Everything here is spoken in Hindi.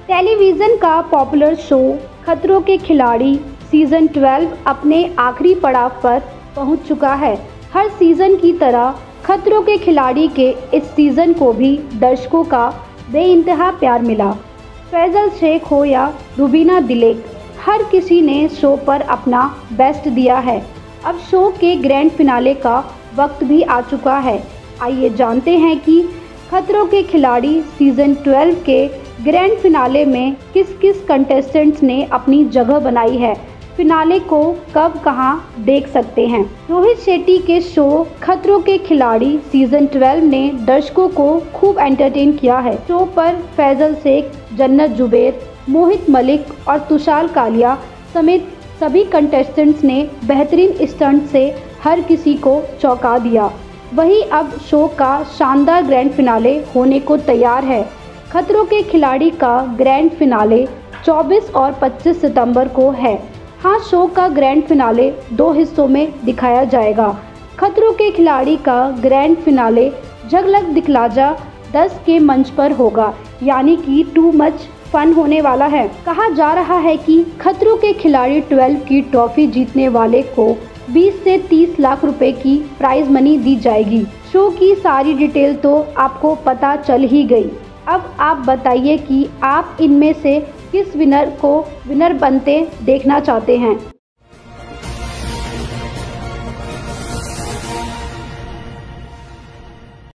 टेलीविज़न का पॉपुलर शो खतरों के खिलाड़ी सीज़न 12 अपने आखिरी पड़ाव पर पहुंच चुका है। हर सीज़न की तरह खतरों के खिलाड़ी के इस सीज़न को भी दर्शकों का बेइंतहा प्यार मिला। फैजल शेख हो या रुबीना दिलेक, हर किसी ने शो पर अपना बेस्ट दिया है। अब शो के ग्रैंड फिनाले का वक्त भी आ चुका है। आइए जानते हैं कि खतरों के खिलाड़ी सीज़न 12 के ग्रैंड फिनाले में किस किस कंटेस्टेंट्स ने अपनी जगह बनाई है। फिनाले को कब कहां देख सकते हैं। रोहित शेट्टी के शो खतरों के खिलाड़ी सीज़न 12 ने दर्शकों को खूब एंटरटेन किया है। शो पर फैजल शेख, जन्नत जुबैर, मोहित मलिक और तुषार कालिया समेत सभी कंटेस्टेंट्स ने बेहतरीन स्टंट से हर किसी को चौंका दिया। वहीं अब शो का शानदार ग्रैंड फिनाले होने को तैयार है। खतरों के खिलाड़ी का ग्रैंड फिनाले 24 और 25 सितंबर को है। हाँ, शो का ग्रैंड फिनाले 2 हिस्सों में दिखाया जाएगा। खतरों के खिलाड़ी का ग्रैंड फिनाले झलक दिखलाजा 10 के मंच पर होगा, यानी कि टू मच फन होने वाला है। कहा जा रहा है कि खतरों के खिलाड़ी 12 की ट्रॉफी जीतने वाले को 20 से 30 लाख रुपए की प्राइज मनी दी जाएगी। शो की सारी डिटेल तो आपको पता चल ही गई। अब आप बताइए कि आप इनमें से किस विनर को विनर बनते देखना चाहते हैं।